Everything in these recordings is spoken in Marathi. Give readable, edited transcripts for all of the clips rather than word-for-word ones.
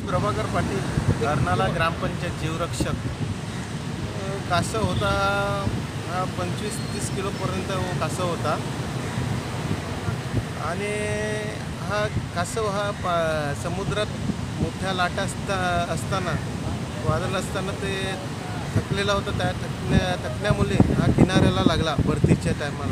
प्रभाकर पाटील, कर्नाला ग्रामपंचायत जीवरक्षक. कासव होता हा 25-30 किलोपर्यंत कासव होता. आणि हा कासव समुद्रात मोठ्या लाटा असताना वादळ असताना ते थकलेला होता. त्या थकण्यामुळे हा किनाऱ्याला लागला भरतीच्या टायमाला.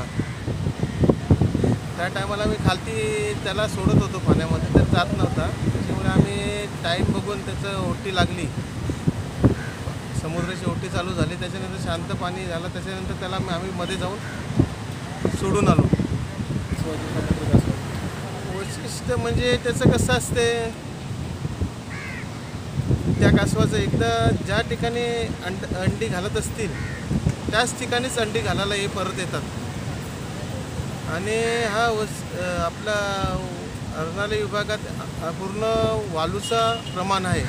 त्या टायमाला मी खालती त्याला सोडत होतो पाण्यामध्ये, तर जात नव्हता. त्याच्यामुळे आम्ही टाईम बघून त्याचं ओटी लागली, समुद्राची ओटी चालू झाली. त्याच्यानंतर शांत पाणी झालं. त्याच्यानंतर त्याला आम्ही मध्ये जाऊन सोडून आलो. वैशिष्ट्य म्हणजे त्याचं कसं असते, त्या कासवाचं एकदा ज्या ठिकाणी अंडी घालत असतील त्याच ठिकाणीच अंडी घालायला हे परत येतात. आणि हा आपला अर्नाळी विभागात पूर्ण वालूचा प्रमाण आहे.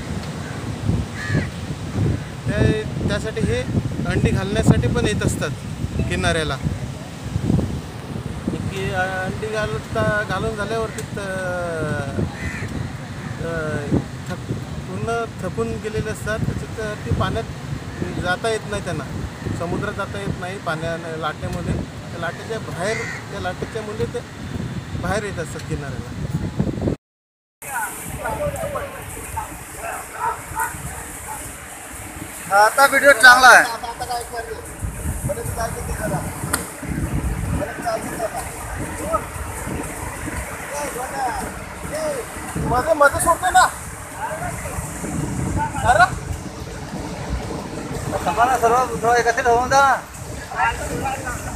त्यासाठी हे अंडी घालण्यासाठी पण येत असतात किनाऱ्याला. की अंडी घालून झाल्यावरती पूर्ण थकून गेलेले असतात. त्याच्यात ते पाण्यात जाता येत नाही, त्यांना समुद्रात जाता येत नाही लाटेमध्ये. त्या लाटेच्या बाहेर, त्या लाटेच्या मुळे ते बाहेर येत असतात किनाऱ्याला. आता व्हिडिओ चांगला आहे. मध्ये सोडतो ना सर्व एकत्रित होऊन जा.